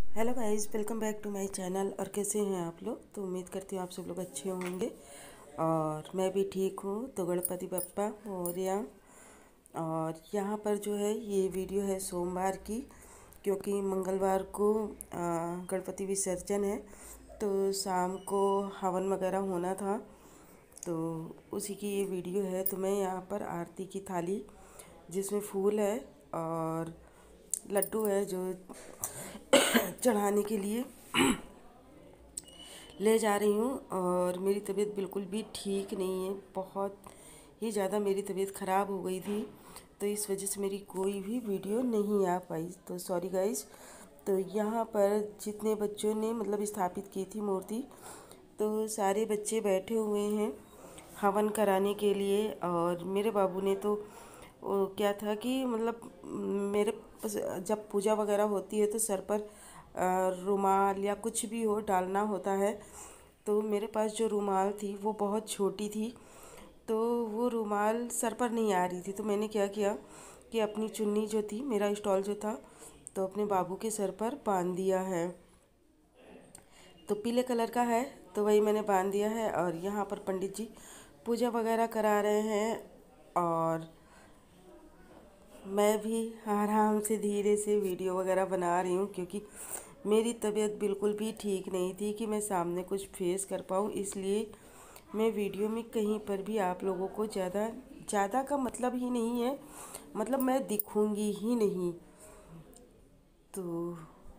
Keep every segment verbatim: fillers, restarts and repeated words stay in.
Hello guys, welcome back to my channel. और कैसे हैं आप लोग? तो उम्मीद करती हूँ आप सब लोग अच्छे होंगे और मैं भी ठीक हूँ। तो गणपति बप्पा मोरया। और यहाँ पर जो है ये वीडियो है सोमवार की, क्योंकि मंगलवार को आ, गणपति विसर्जन है। तो शाम को हवन वगैरह होना था, तो उसी की ये वीडियो है। तो मैं यहाँ पर आरती की थाली जिसमें फूल है और लड्डू है जो चढ़ाने के लिए ले जा रही हूँ। और मेरी तबीयत बिल्कुल भी ठीक नहीं है, बहुत ही ज़्यादा मेरी तबीयत ख़राब हो गई थी, तो इस वजह से मेरी कोई भी वीडियो नहीं आ पाई। तो सॉरी गाइस। तो यहाँ पर जितने बच्चों ने मतलब स्थापित की थी मूर्ति, तो सारे बच्चे बैठे हुए हैं हवन कराने के लिए। और मेरे बाबू ने तो वो क्या था कि मतलब मेरे जब पूजा वगैरह होती है तो सर पर रुमाल या कुछ भी हो डालना होता है। तो मेरे पास जो रुमाल थी वो बहुत छोटी थी, तो वो रुमाल सर पर नहीं आ रही थी। तो मैंने क्या किया कि अपनी चुन्नी जो थी, मेरा स्टॉल जो था, तो अपने बाबू के सर पर बांध दिया है। तो पीले कलर का है, तो वही मैंने बांध दिया है। और यहाँ पर पंडित जी पूजा वगैरह करा रहे हैं और मैं भी आराम से धीरे से वीडियो वगैरह बना रही हूँ, क्योंकि मेरी तबीयत बिल्कुल भी ठीक नहीं थी कि मैं सामने कुछ फेस कर पाऊँ। इसलिए मैं वीडियो में कहीं पर भी आप लोगों को ज़्यादा ज़्यादा का मतलब ही नहीं है, मतलब मैं दिखूँगी ही नहीं। तो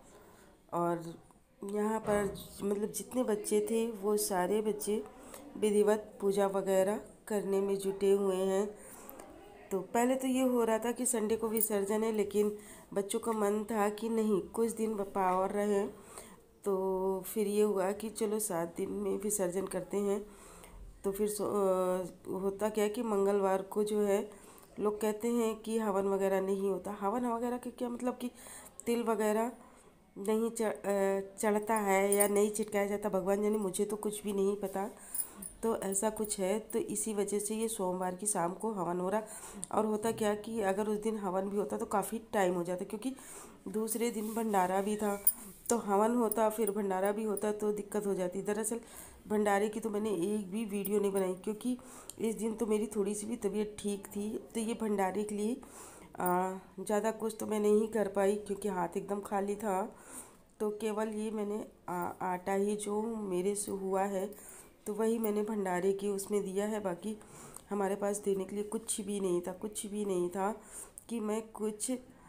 और यहाँ पर मतलब जितने बच्चे थे वो सारे बच्चे विधिवत पूजा वगैरह करने में जुटे हुए हैं। तो पहले तो ये हो रहा था कि संडे को विसर्जन है, लेकिन बच्चों का मन था कि नहीं कुछ दिन बप्पा और रहे। तो फिर ये हुआ कि चलो सात दिन में विसर्जन करते हैं। तो फिर आ, होता क्या है कि मंगलवार को जो है लोग कहते हैं कि हवन वगैरह नहीं होता। हवन वगैरह का क्या मतलब कि तिल वगैरह नहीं चढ़ता है या नहीं चिटकाया जाता, भगवान जाने, मुझे तो कुछ भी नहीं पता। तो ऐसा कुछ है, तो इसी वजह से ये सोमवार की शाम को हवन हो रहा। और होता क्या कि अगर उस दिन हवन भी होता तो काफ़ी टाइम हो जाता, क्योंकि दूसरे दिन भंडारा भी था। तो हवन होता फिर भंडारा भी होता तो दिक्कत हो जाती। दरअसल भंडारे की तो मैंने एक भी वीडियो नहीं बनाई, क्योंकि इस दिन तो मेरी थोड़ी सी भी तबीयत ठीक थी। तो ये भंडारे के लिए ज़्यादा कुछ तो मैं नहीं कर पाई, क्योंकि हाथ एकदम खाली था। तो केवल ये मैंने आ, आटा ही जो मेरे से हुआ है तो वही मैंने भंडारे की उसमें दिया है। बाकी हमारे पास देने के लिए कुछ भी नहीं था, कुछ भी नहीं था कि मैं कुछ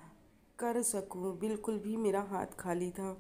कर सकूं, बिल्कुल भी मेरा हाथ खाली था।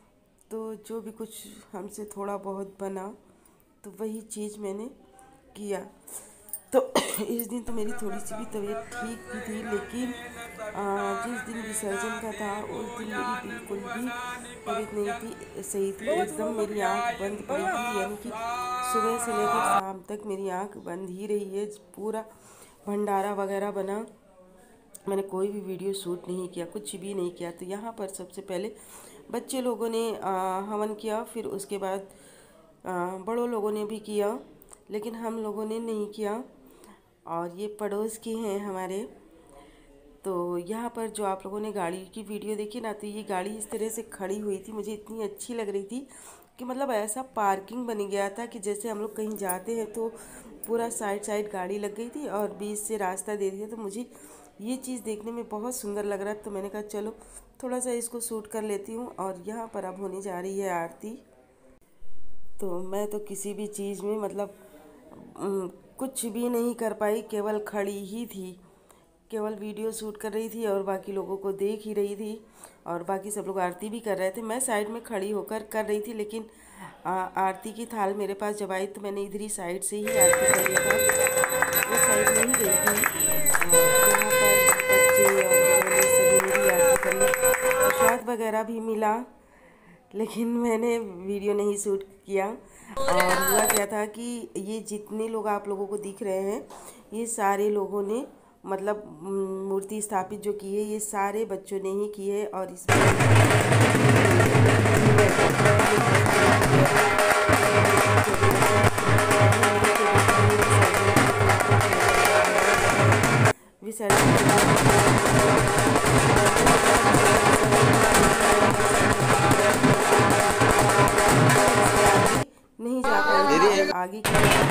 तो जो भी कुछ हमसे थोड़ा बहुत बना तो वही चीज़ मैंने किया। तो इस दिन तो मेरी थोड़ी सी भी तबीयत ठीक भी थी, लेकिन आ, जिस दिन विसर्जन का था उस दिन मेरी बिल्कुल भी तबीयत नहीं थी, सही थी एकदम। मेरी आंख बंद पड़ी थी, यानी कि सुबह से लेकर शाम तक मेरी आंख बंद ही रही है। पूरा भंडारा वगैरह बना, मैंने कोई भी वीडियो शूट नहीं किया, कुछ भी नहीं किया। तो यहाँ पर सबसे पहले बच्चे लोगों ने हवन किया, फिर उसके बाद बड़ों लोगों ने भी किया, लेकिन हम लोगों ने नहीं किया। और ये पड़ोस के हैं हमारे। तो यहाँ पर जो आप लोगों ने गाड़ी की वीडियो देखी ना, तो ये गाड़ी इस तरह से खड़ी हुई थी, मुझे इतनी अच्छी लग रही थी कि मतलब ऐसा पार्किंग बन गया था कि जैसे हम लोग कहीं जाते हैं तो पूरा साइड साइड गाड़ी लग गई थी और बीच से रास्ता दे दिया। तो मुझे ये चीज़ देखने में बहुत सुंदर लग रहा है, तो मैंने कहा चलो थोड़ा सा इसको शूट कर लेती हूँ। और यहाँ पर अब होने जा रही है आरती। तो मैं तो किसी भी चीज़ में मतलब कुछ भी नहीं कर पाई, केवल खड़ी ही थी, केवल वीडियो शूट कर रही थी और बाकी लोगों को देख ही रही थी। और बाकी सब लोग आरती भी कर रहे थे, मैं साइड में खड़ी होकर कर रही थी। लेकिन आ, आरती की थाल मेरे पास जब आई तो मैंने इधर ही साइड से ही आरती कर लिया था, वो साइड नहीं गई थी। यहाँ पर बच्चे और बड़ों ने सभी मेरी आरती कर ली, प्रसाद वगैरह भी मिला, लेकिन मैंने वीडियो नहीं शूट किया। और हुआ क्या था कि ये जितने लोग आप लोगों को दिख रहे हैं, ये सारे लोगों ने मतलब मूर्ति स्थापित जो की है ये सारे बच्चों ने ही की है। और इसमें विसर्जन आगे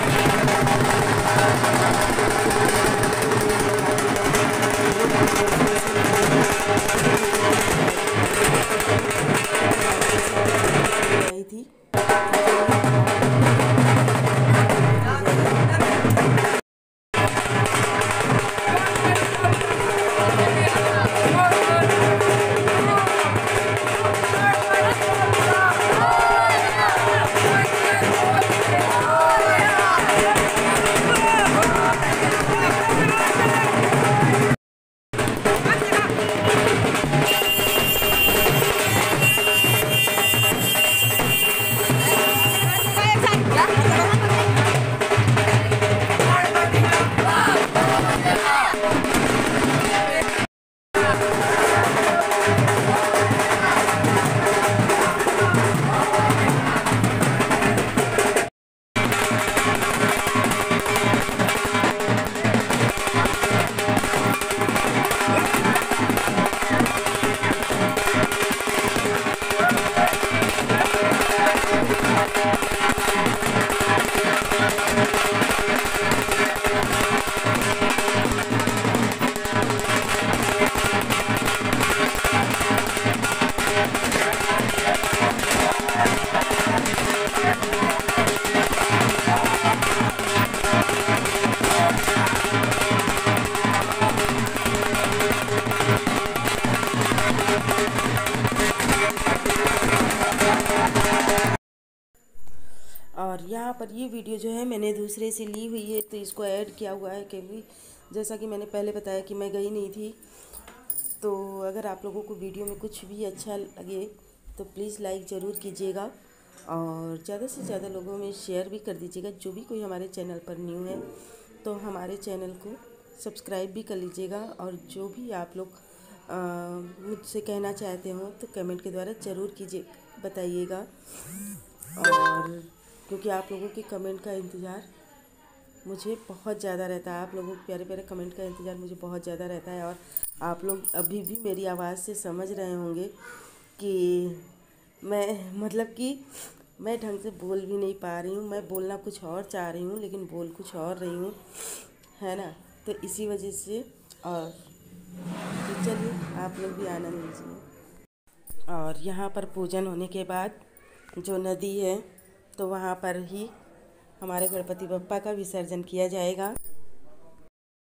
की थी। और यहाँ पर ये वीडियो जो है मैंने दूसरे से ली हुई है, तो इसको ऐड किया हुआ है क्योंकि जैसा कि मैंने पहले बताया कि मैं गई नहीं थी। तो अगर आप लोगों को वीडियो में कुछ भी अच्छा लगे तो प्लीज़ लाइक ज़रूर कीजिएगा और ज़्यादा से ज़्यादा लोगों में शेयर भी कर दीजिएगा। जो भी कोई हमारे चैनल पर न्यू है तो हमारे चैनल को सब्सक्राइब भी कर लीजिएगा। और जो भी आप लोग मुझसे कहना चाहते हो तो कमेंट के द्वारा ज़रूर कीजिए, बताइएगा। और क्योंकि आप लोगों के कमेंट का इंतज़ार मुझे बहुत ज़्यादा रहता है, आप लोगों के प्यारे प्यारे कमेंट का इंतज़ार मुझे बहुत ज़्यादा रहता है। और आप लोग अभी भी मेरी आवाज़ से समझ रहे होंगे कि मैं मतलब कि मैं ढंग से बोल भी नहीं पा रही हूँ। मैं बोलना कुछ और चाह रही हूँ लेकिन बोल कुछ और रही हूँ, है ना। तो इसी वजह से और तो चलिए आप लोग भी आनंद लीजिए। और यहाँ पर पूजन होने के बाद जो नदी है तो वहाँ पर ही हमारे गणपति बप्पा का विसर्जन किया जाएगा।